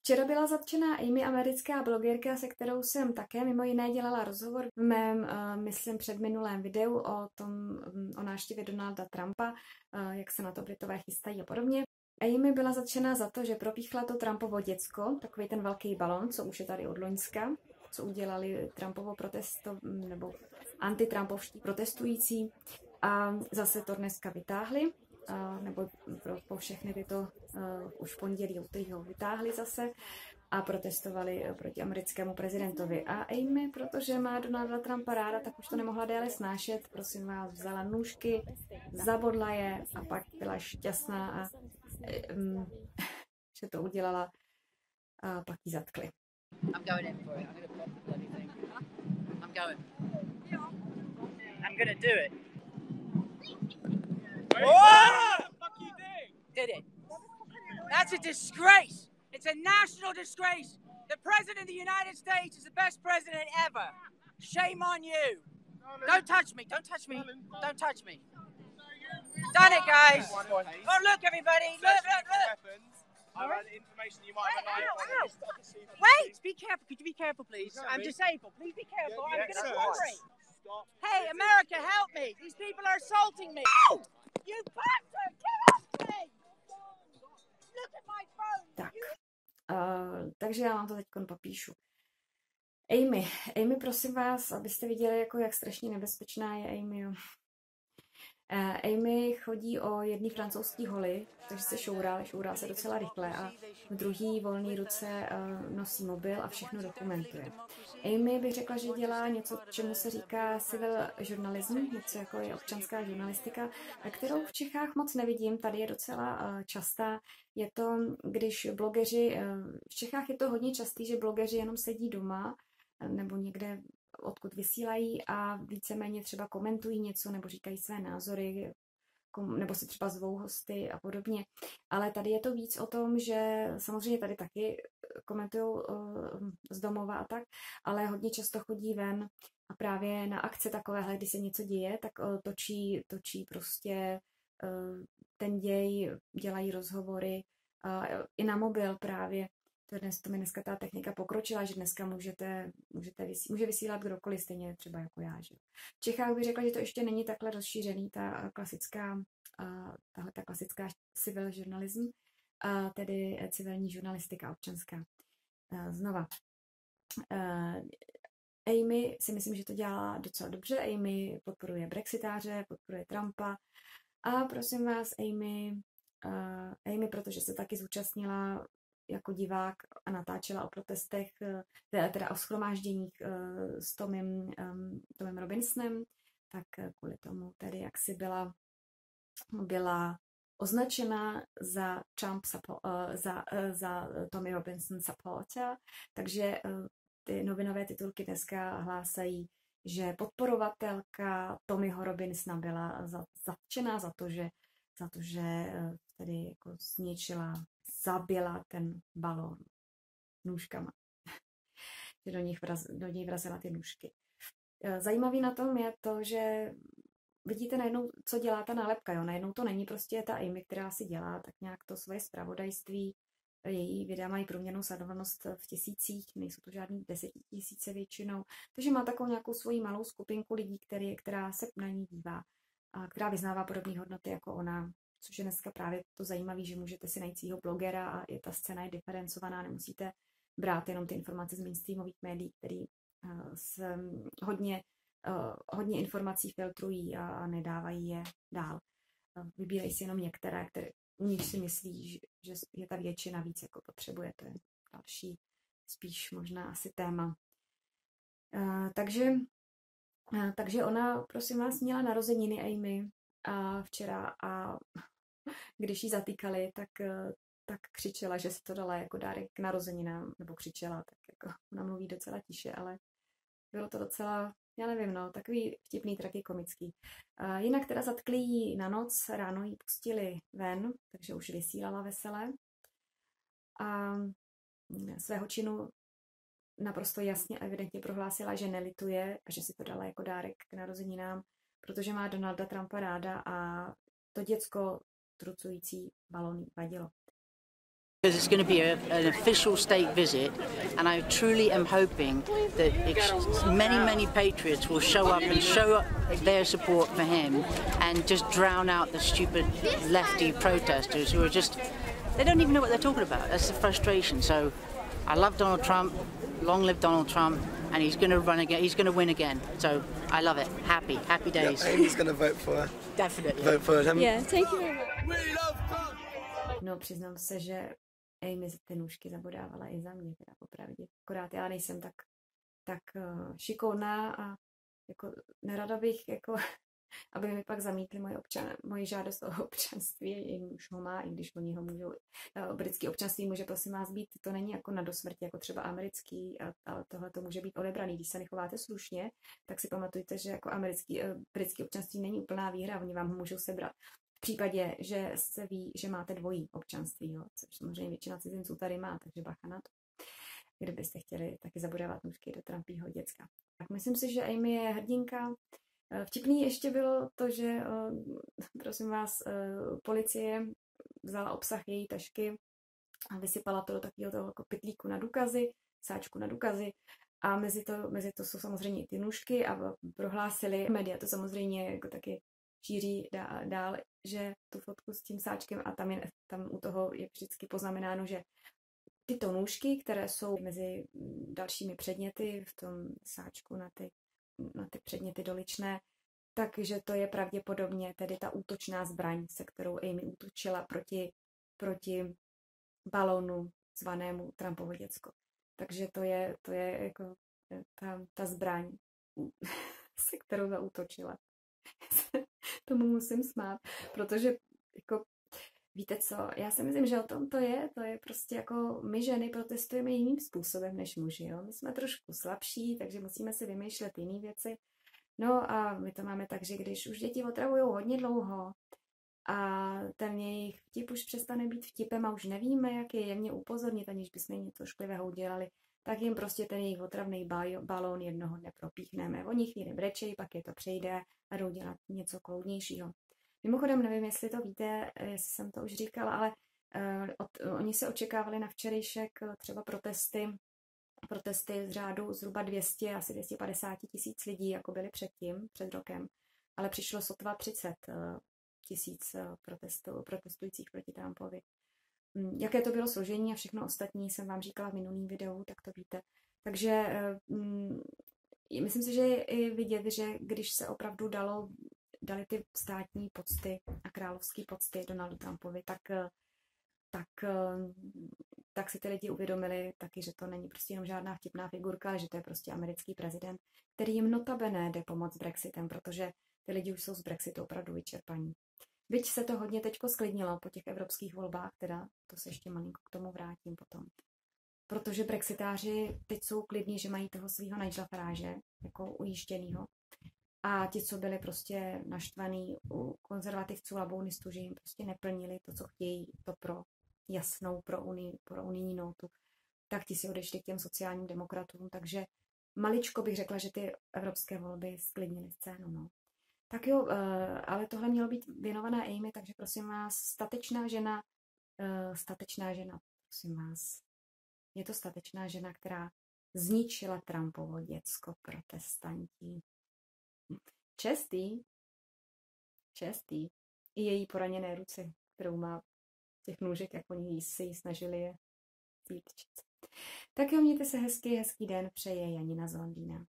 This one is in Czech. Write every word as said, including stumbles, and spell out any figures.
Včera byla zatčená Amy, americká blogerka, se kterou jsem také mimo jiné dělala rozhovor v mém, uh, myslím, předminulém videu o tom, um, o návštěvě Donalda Trumpa, uh, jak se na to Britové chystají a podobně. Amy byla zatčená za to, že propíchla to Trumpovo děcko, takový ten velký balon, co už je tady od loňska, co udělali Trumpovo protesto, nebo antitrampovští protestující. A zase to dneska vytáhli. Uh, nebo pro, po všechny tyto uh, už v pondělí ho vytáhli zase a protestovali uh, proti americkému prezidentovi. A Amy, protože má Donalda Trumpa ráda, tak už to nemohla déle snášet. Prosím vás, vzala nůžky, zabodla je a pak byla šťastná a um, že to udělala a pak ji zatkli. I'm going in for it. I'm gonna pop the bloody thing. I'm going. I'm gonna do it. What the fuck you doing? Did it. That's a disgrace. It's a national disgrace. The President of the United States is the best president ever. Shame on you. Don't touch me. Don't touch me. Don't touch me. Done it, guys. Oh, look, everybody. Look, look, look. I ran information you might have Wait, known. ow, Wait, be careful. Could you be careful, please? No, I'm me. disabled. Please be careful. Yeah, I'm yeah, going to sir. cooperate. Stop. Hey, America, help me. These people are assaulting me. Ow! You bastard! Get off me! Look at my phone. Tak, uh, takže já vám to teď popíšu. Amy, Amy, prosím vás, abyste viděli, jako jak strašně nebezpečná je Amy. Jo. Uh, Amy chodí o jedný francouzský holy, takže se šourá, šourá se docela rychle a v druhý volné ruce uh, nosí mobil a všechno dokumentuje. Amy bych řekla, že dělá něco, čemu se říká civil journalism, něco jako je občanská žurnalistika, kterou v Čechách moc nevidím, tady je docela uh, častá. Je to, když blogeři, uh, v Čechách je to hodně častý, že blogeři jenom sedí doma nebo někde, odkud vysílají a víceméně třeba komentují něco nebo říkají své názory, nebo si třeba zvou hosty a podobně. Ale tady je to víc o tom, že samozřejmě tady taky komentují uh, z domova a tak, ale hodně často chodí ven a právě na akce takovéhle, kdy se něco děje, tak uh, točí, točí prostě uh, ten děj, dělají rozhovory uh, i na mobil právě. To, dnes, to mi dneska ta technika pokročila, že dneska můžete, můžete vysí, může vysílat kdokoliv, stejně třeba jako já. Že? V Čechách bych řekla, že to ještě není takhle rozšířený, ta klasická, tahle ta klasická civil journalism, tedy civilní žurnalistika občanská. Znova. Amy si myslím, že to dělá docela dobře. Amy podporuje brexitáře, podporuje Trumpa. A prosím vás, Amy, Amy, protože se taky zúčastnila jako divák a natáčela o protestech, teda o shromážděních s Tomem, Tomem Robinsonem, tak kvůli tomu tedy, jak si byla, byla označena za Trump za, za Tommy Robinson supporter, takže ty novinové titulky dneska hlásají, že podporovatelka Tommyho Robinsona byla zatčená za to, že, za to, že tedy jako zničila, zabila ten balón nůžkama. Že do, nich vraz, do něj vrazila ty nůžky. Zajímavý na tom je to, že vidíte najednou, co dělá ta nálepka. Jo? Najednou to není prostě ta Amy, která si dělá tak nějak to svoje zpravodajství. Její videa mají průměrnou sledovanost v tisících, nejsou to žádný desetitisíce většinou. Takže má takovou nějakou svoji malou skupinku lidí, který, která se na ní dívá, a která vyznává podobné hodnoty jako ona. Což je dneska právě to zajímavé, že můžete si najít svýho blogera a je ta scéna je diferencovaná, nemusíte brát jenom ty informace z mainstreamových médií, který uh, s, hodně, uh, hodně informací filtrují a, a nedávají je dál. Uh, vybírají si jenom některé, které u nich si myslí, že, že je ta většina víc jako potřebuje. To je další spíš možná asi téma. Uh, takže, uh, takže ona, prosím vás, měla narozeniny Amy a včera a když ji zatýkali, tak, tak křičela, že se to dala jako dárek k narozeninám, nebo křičela, tak jako ona mluví docela tiše, ale bylo to docela, já nevím, no, takový vtipný, tragikomický. Uh, jinak teda zatkli ji na noc, ráno ji pustili ven, takže už vysílala veselé. A svého činu naprosto jasně a evidentně prohlásila, že nelituje a že si to dala jako dárek k narozeninám, protože má Donalda Trumpa ráda a to děcko trucující balóny vadilo. Because it's going to be a, an official state visit, and I truly am hoping that ex- many, many patriots will show up and show up their support for him and just drown out the stupid lefty protesters who are just, they don't even know what they're talking about. That's the frustration. So I love Donald Trump, long live Donald Trump, and he's going to run again, he's going to win again. So I love it. Happy, happy days. Yeah, Amy's going to vote for Definitely. Vote for him. Yeah, thank you very much. No, přiznám se, že Amy ty nůžky zabodávala i za mě, teda popravdě. Akorát já nejsem tak, tak uh, šikovná a jako nerada bych, jako, aby mi pak zamítli moje, občan, moje žádost o občanství, jim už ho má, i když oni ho můžou. Uh, britský občanství může prosím vás být, to není jako na dosmrti, jako třeba americký, a, ale tohle to může být odebraný. Když se nechováte slušně, tak si pamatujte, že jako americký, uh, britský občanství není úplná výhra, oni vám ho můžou sebrat. V případě, že se ví, že máte dvojí občanství, jo, což samozřejmě většina cizinců tady má, takže bacha na to, kdybyste chtěli taky zabodávat nůžky do Trumpího děcka. Tak myslím si, že Amy je hrdinka. Vtipný ještě bylo to, že, prosím vás, policie vzala obsah její tašky a vysypala to do takového toho jako pytlíku na důkazy, sáčku na důkazy, a mezi to, mezi to jsou samozřejmě i ty nůžky a prohlásili, média to samozřejmě jako taky šíří dál, že tu fotku s tím sáčkem, a tam, je, tam u toho je vždycky poznamenáno, že tyto nůžky, které jsou mezi dalšími předměty v tom sáčku na ty, na ty předměty doličné, takže to je pravděpodobně tedy ta útočná zbraň, se kterou Amy útočila proti, proti balónu zvanému Trumpovo děcko. Takže to je, to je jako ta, ta zbraň, se kterou zaútočila. Tomu musím smát, protože jako, víte co, já si myslím, že o tom to je, to je prostě jako my ženy protestujeme jiným způsobem než muži, jo? My jsme trošku slabší, takže musíme si vymýšlet jiné věci. No a my to máme tak, že když už děti otravují hodně dlouho a ten jejich vtip už přestane být vtipem a už nevíme, jak je jemně upozornit, aniž bychom něco šklivého udělali, tak jim prostě ten jejich otravný balón jednoho dne propíchneme. Oni chvíli brečejí, pak je to přejde a jdou dělat něco kloudnějšího. Mimochodem, nevím, jestli to víte, jestli jsem to už říkala, ale uh, od, oni se očekávali na včerejšek třeba protesty, protesty z řádu zhruba dvě stě, asi dvě stě padesát tisíc lidí, jako byly předtím, před rokem, ale přišlo sotva třicet tisíc uh, protestujících proti Trumpovi. Um, jaké to bylo složení a všechno ostatní jsem vám říkala v minulém videu, tak to víte. Takže um, myslím si, že je i vidět, že když se opravdu dalo dali ty státní pocty a královský pocty Donaldu Trumpovi, tak, tak, tak si ty lidi uvědomili taky, že to není prostě jenom žádná vtipná figurka, ale že to je prostě americký prezident, který jim notabene jde pomoct s Brexitem, protože ty lidi už jsou z Brexitu opravdu vyčerpaní. Byť se to hodně teďko sklidnilo po těch evropských volbách, teda to se ještě malinko k tomu vrátím potom. Protože brexitáři teď jsou klidní, že mají toho svého Nigela Farage jako ujištěnýho. A ti, co byli prostě naštvaný u konzervativců a labonistů, že jim prostě neplnili to, co chtějí, to pro jasnou, pro, unii, pro unijní notu, tak ti si odešli k těm sociálním demokratům. Takže maličko bych řekla, že ty evropské volby sklidnily scénu. No. Tak jo, ale tohle mělo být věnovaná Amy, takže prosím vás, statečná žena, statečná žena, prosím vás, je to statečná žena, která zničila Trumpovo děcko protestantí. Čestý, čestý, i její poraněné ruce, kterou má těch nůžek, jak oni se jí snažili je vytčit. Tak jo, mějte se hezky, hezký den, přeje Janina z Londýna.